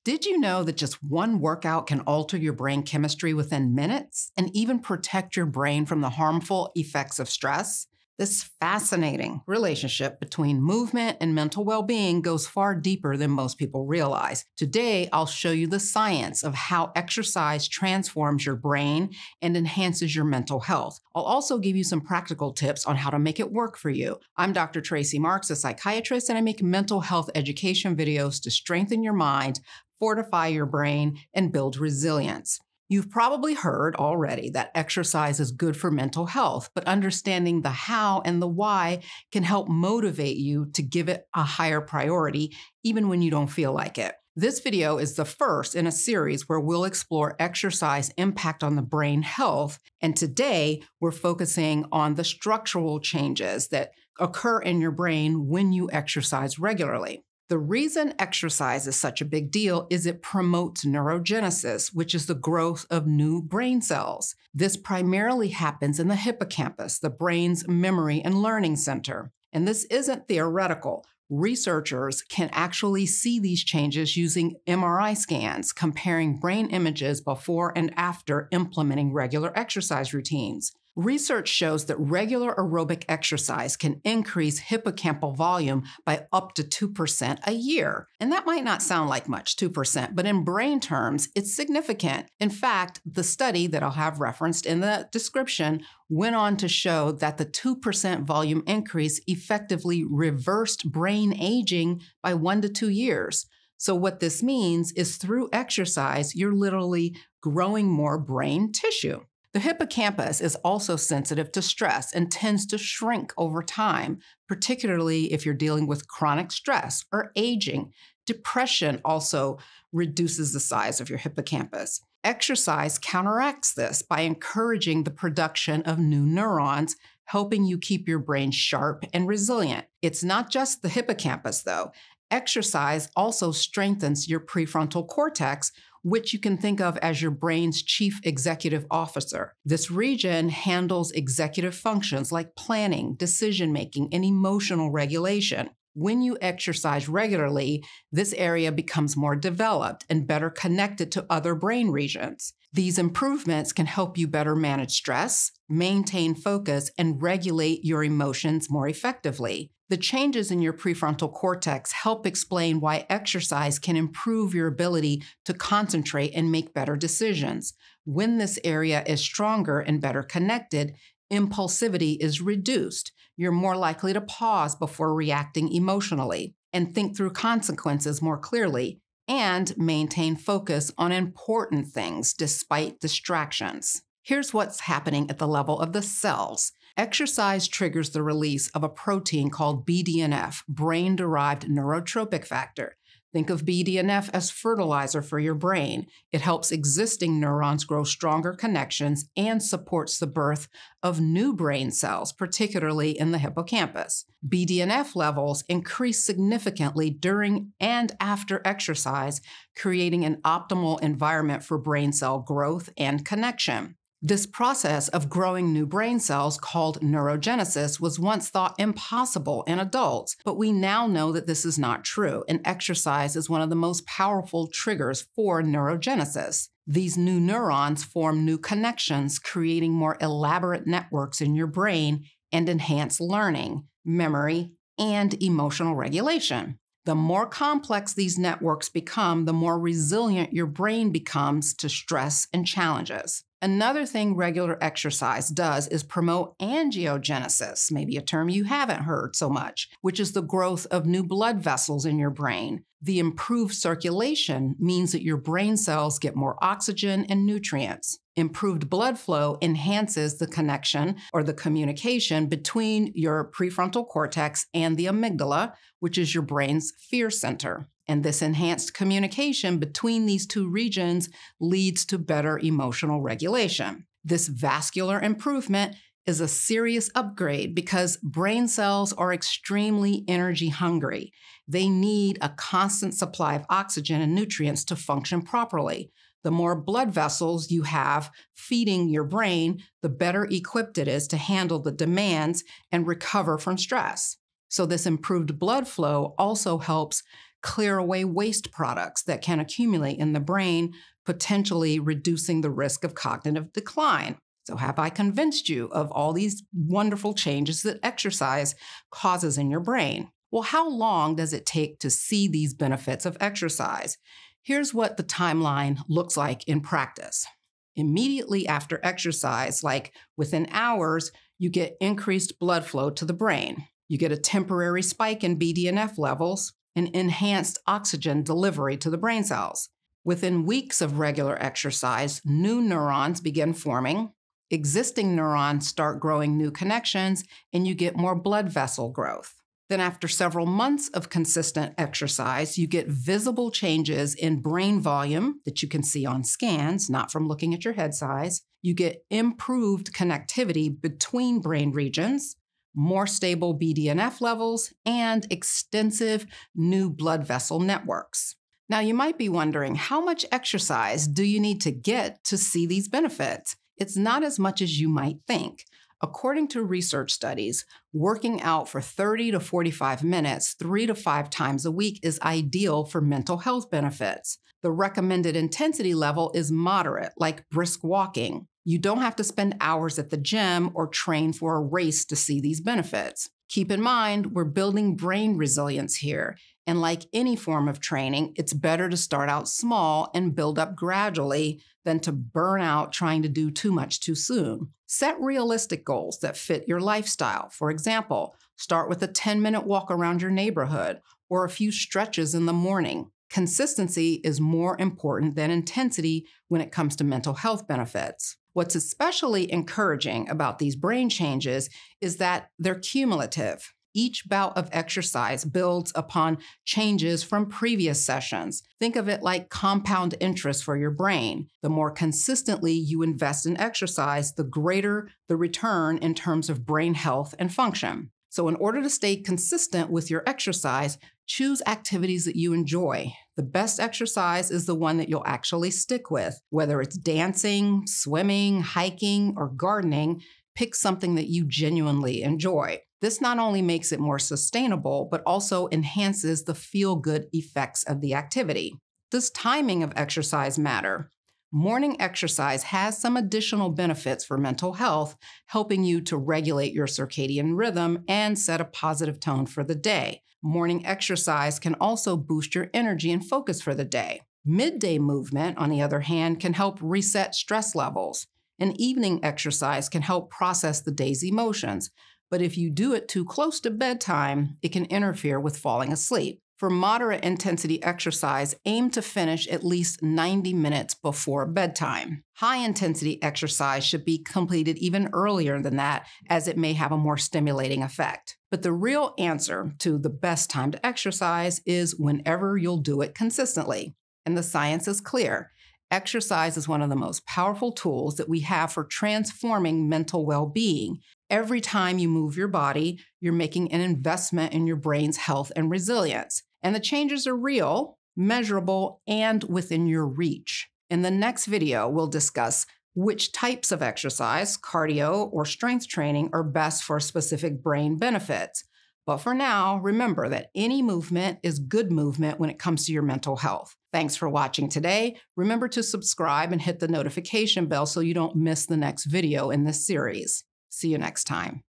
Did you know that just one workout can alter your brain chemistry within minutes and even protect your brain from the harmful effects of stress? This fascinating relationship between movement and mental well-being goes far deeper than most people realize. Today, I'll show you the science of how exercise transforms your brain and enhances your mental health. I'll also give you some practical tips on how to make it work for you. I'm Dr. Tracey Marks, a psychiatrist, and I make mental health education videos to strengthen your mind, fortify your brain, and build resilience. You've probably heard already that exercise is good for mental health, but understanding the how and the why can help motivate you to give it a higher priority, even when you don't feel like it. This video is the first in a series where we'll explore exercise impact on the brain health, and today we're focusing on the structural changes that occur in your brain when you exercise regularly. The reason exercise is such a big deal is it promotes neurogenesis, which is the growth of new brain cells. This primarily happens in the hippocampus, the brain's memory and learning center. And this isn't theoretical. Researchers can actually see these changes using MRI scans, comparing brain images before and after implementing regular exercise routines. Research shows that regular aerobic exercise can increase hippocampal volume by up to 2% a year. And that might not sound like much, 2%, but in brain terms, it's significant. In fact, the study that I'll have referenced in the description went on to show that the 2% volume increase effectively reversed brain aging by 1 to 2 years. So what this means is through exercise, you're literally growing more brain tissue. The hippocampus is also sensitive to stress and tends to shrink over time, particularly if you're dealing with chronic stress or aging. Depression also reduces the size of your hippocampus. Exercise counteracts this by encouraging the production of new neurons, helping you keep your brain sharp and resilient. It's not just the hippocampus, though. Exercise also strengthens your prefrontal cortex, which you can think of as your brain's chief executive officer. This region handles executive functions like planning, decision-making, and emotional regulation. When you exercise regularly, this area becomes more developed and better connected to other brain regions. These improvements can help you better manage stress, maintain focus, and regulate your emotions more effectively. The changes in your prefrontal cortex help explain why exercise can improve your ability to concentrate and make better decisions. When this area is stronger and better connected, impulsivity is reduced. You're more likely to pause before reacting emotionally and think through consequences more clearly and maintain focus on important things despite distractions. Here's what's happening at the level of the cells. Exercise triggers the release of a protein called BDNF, brain-derived neurotrophic factor. Think of BDNF as fertilizer for your brain. It helps existing neurons grow stronger connections and supports the birth of new brain cells, particularly in the hippocampus. BDNF levels increase significantly during and after exercise, creating an optimal environment for brain cell growth and connection. This process of growing new brain cells, called neurogenesis, was once thought impossible in adults, but we now know that this is not true, and exercise is one of the most powerful triggers for neurogenesis. These new neurons form new connections, creating more elaborate networks in your brain and enhance learning, memory, and emotional regulation. The more complex these networks become, the more resilient your brain becomes to stress and challenges. Another thing regular exercise does is promote angiogenesis, maybe a term you haven't heard so much, which is the growth of new blood vessels in your brain. The improved circulation means that your brain cells get more oxygen and nutrients. Improved blood flow enhances the connection or the communication between your prefrontal cortex and the amygdala, which is your brain's fear center. And this enhanced communication between these two regions leads to better emotional regulation. This vascular improvement is a serious upgrade because brain cells are extremely energy hungry. They need a constant supply of oxygen and nutrients to function properly. The more blood vessels you have feeding your brain, the better equipped it is to handle the demands and recover from stress. So this improved blood flow also helps clear away waste products that can accumulate in the brain, potentially reducing the risk of cognitive decline. So have I convinced you of all these wonderful changes that exercise causes in your brain? Well, how long does it take to see these benefits of exercise? Here's what the timeline looks like in practice. Immediately after exercise, like within hours, you get increased blood flow to the brain. You get a temporary spike in BDNF levels and enhanced oxygen delivery to the brain cells. Within weeks of regular exercise, new neurons begin forming, existing neurons start growing new connections, and you get more blood vessel growth. Then after several months of consistent exercise, you get visible changes in brain volume that you can see on scans, not from looking at your head size. You get improved connectivity between brain regions, more stable BDNF levels, and extensive new blood vessel networks. Now, you might be wondering, how much exercise do you need to get to see these benefits? It's not as much as you might think. According to research studies, working out for 30 to 45 minutes, 3 to 5 times a week is ideal for mental health benefits. The recommended intensity level is moderate, like brisk walking. You don't have to spend hours at the gym or train for a race to see these benefits. Keep in mind, we're building brain resilience here. And like any form of training, it's better to start out small and build up gradually than to burn out trying to do too much too soon. Set realistic goals that fit your lifestyle. For example, start with a 10-minute walk around your neighborhood or a few stretches in the morning. Consistency is more important than intensity when it comes to mental health benefits. What's especially encouraging about these brain changes is that they're cumulative. Each bout of exercise builds upon changes from previous sessions. Think of it like compound interest for your brain. The more consistently you invest in exercise, the greater the return in terms of brain health and function. So in order to stay consistent with your exercise, choose activities that you enjoy. The best exercise is the one that you'll actually stick with. Whether it's dancing, swimming, hiking, or gardening, pick something that you genuinely enjoy. This not only makes it more sustainable, but also enhances the feel-good effects of the activity. Does timing of exercise matter? Morning exercise has some additional benefits for mental health, helping you to regulate your circadian rhythm and set a positive tone for the day. Morning exercise can also boost your energy and focus for the day. Midday movement, on the other hand, can help reset stress levels. And evening exercise can help process the day's emotions. But if you do it too close to bedtime, it can interfere with falling asleep. For moderate intensity exercise, aim to finish at least 90 minutes before bedtime. High intensity exercise should be completed even earlier than that, as it may have a more stimulating effect. But the real answer to the best time to exercise is whenever you'll do it consistently. And the science is clear. Exercise is one of the most powerful tools that we have for transforming mental well-being. Every time you move your body, you're making an investment in your brain's health and resilience. And the changes are real, measurable, and within your reach. In the next video, we'll discuss which types of exercise, cardio or strength training, are best for specific brain benefits. But for now, remember that any movement is good movement when it comes to your mental health. Thanks for watching today. Remember to subscribe and hit the notification bell so you don't miss the next video in this series. See you next time.